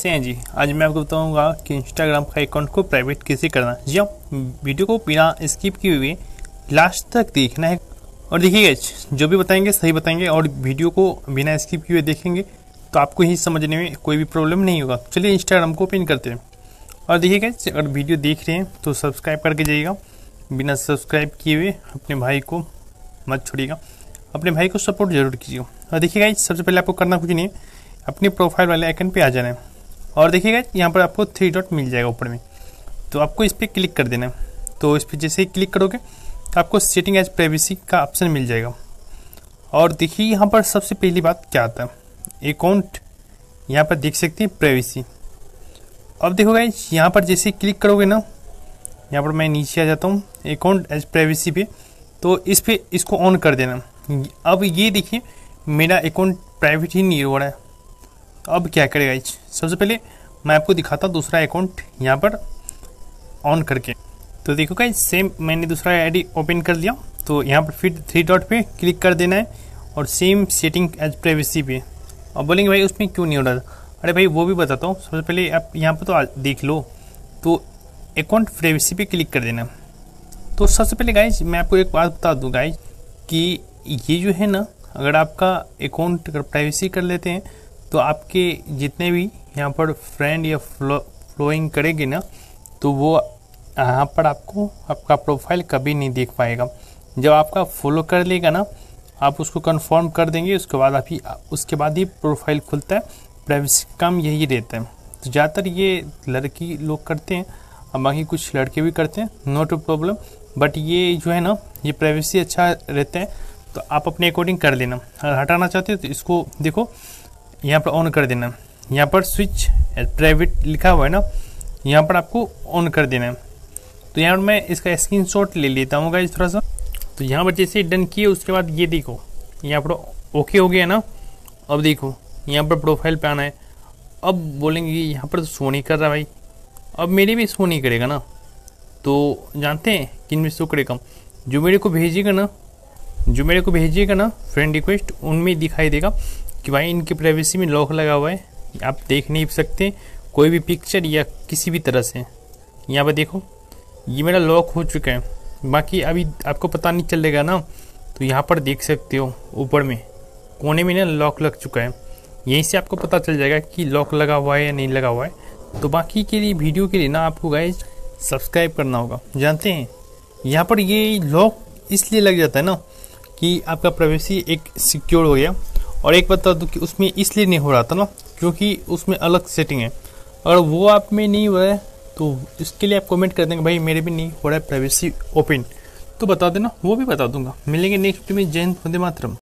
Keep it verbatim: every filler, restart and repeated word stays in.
कैसे हैं जी। आज मैं आपको बताऊंगा कि इंस्टाग्राम का अकाउंट को प्राइवेट कैसे करना। जी हाँ, वीडियो को बिना स्किप किए हुए लास्ट तक देखना है और देखिएगा जो भी बताएंगे सही बताएंगे और वीडियो को बिना स्किप किए हुए देखेंगे तो आपको ही समझने में कोई भी प्रॉब्लम नहीं होगा। चलिए इंस्टाग्राम को ओपन करते हैं और देखिएगा अगर वीडियो देख रहे हैं तो सब्सक्राइब करके जाइएगा। बिना सब्सक्राइब किए हुए अपने भाई को मत छोड़िएगा, अपने भाई को सपोर्ट जरूर कीजिएगा। और देखिएगा सबसे पहले आपको करना कुछ नहीं है, अपने प्रोफाइल वाले आइकन पे आ जाना है और देखिएगा यहाँ पर आपको थ्री डॉट मिल जाएगा ऊपर में, तो आपको इस पर क्लिक कर देना है। तो इस पर जैसे ही क्लिक करोगे तो आपको सेटिंग एज प्राइवेसी का ऑप्शन मिल जाएगा। और देखिए यहाँ पर सबसे पहली बात क्या आता है, अकाउंट यहाँ पर देख सकते हैं प्राइवेसी। अब देखो गाइस यहाँ पर जैसे ही क्लिक करोगे ना, यहाँ पर मैं नीचे आ जाता हूँ अकाउंट एज प्राइवेसी पे, तो इस पे इसको ऑन कर देना। अब ये देखिए मेरा अकाउंट प्राइवेट ही नहीं हो रहा है। अब क्या करेगा गाइस, सबसे पहले मैं आपको दिखाता हूँ दूसरा अकाउंट यहाँ पर ऑन करके। तो देखो गाइस सेम मैंने दूसरा आईडी ओपन कर लिया, तो यहाँ पर फिर थ्री डॉट पे क्लिक कर देना है और सेम सेटिंग एज प्राइवेसी पे। और बोलेंगे भाई उसमें क्यों नहीं हो रहा था, अरे भाई वो भी बताता हूँ। सबसे पहले आप यहाँ पर तो देख लो, तो अकाउंट प्राइवेसी पे क्लिक कर देना। तो सबसे पहले गाइस मैं आपको एक बात बता दूँ गाइस कि ये जो है ना, अगर आपका अकाउंट अगर प्राइवेसी कर लेते हैं तो आपके जितने भी यहाँ पर फ्रेंड या फ्लो फ्लोइंग करेंगे ना, तो वो यहाँ पर आपको आपका प्रोफाइल कभी नहीं देख पाएगा। जब आपका फॉलो कर लेगा ना, आप उसको कंफर्म कर देंगे, उसके बाद आप ही उसके बाद ही प्रोफाइल खुलता है। प्राइवेसी काम यही रहता है। तो ज़्यादातर ये लड़की लोग करते हैं और बाकी कुछ लड़के भी करते हैं, नॉट अ प्रॉब्लम। बट ये जो है ना, ये प्राइवेसी अच्छा रहता है, तो आप अपने अकॉर्डिंग कर लेना। अगर हटाना चाहते हो तो इसको देखो यहाँ पर ऑन कर देना। यहाँ पर स्विच प्राइवेट लिखा हुआ है ना, यहाँ पर आपको ऑन कर देना है। तो यहाँ पर मैं इसका स्क्रीनशॉट ले लेता हूँ गाइस थोड़ा सा। तो यहाँ पर जैसे डन किए उसके बाद ये देखो यहाँ पर ओके हो गया ना। अब देखो यहाँ पर प्रोफाइल पे आना है। अब बोलेंगे यहाँ पर तो शो नहीं कर रहा भाई, अब मेरे भी शो नहीं करेगा ना। तो जानते हैं किन में शो करेगा, जो मेरे को भेजिएगा ना जो मेरे को भेजिएगा ना फ्रेंड रिक्वेस्ट, उनमें दिखाई देगा कि भाई इनकी प्राइवेसी में लॉक लगा हुआ है, आप देख नहीं सकते कोई भी पिक्चर या किसी भी तरह से। यहाँ पर देखो ये मेरा लॉक हो चुका है, बाकी अभी आपको पता नहीं चलेगा ना। तो यहाँ पर देख सकते हो ऊपर में कोने में ना लॉक लग चुका है, यहीं से आपको पता चल जाएगा कि लॉक लगा हुआ है या नहीं लगा हुआ है। तो बाकी के लिए वीडियो के लिए ना आपको गाइस सब्सक्राइब करना होगा। जानते हैं यहाँ पर ये लॉक इसलिए लग जाता है ना कि आपका प्राइवेसी एक सिक्योर हो गया। और एक बता दूँ कि उसमें इसलिए नहीं हो रहा था ना क्योंकि उसमें अलग सेटिंग है। अगर वो आप में नहीं हो रहा है तो इसके लिए आप कमेंट कर देंगे भाई मेरे भी नहीं हो रहा है प्राइवेसी ओपन, तो बता देना, वो भी बता दूंगा। मिलेंगे नेक्स्ट वीडियो में। जय हिंद, वंदे मातरम।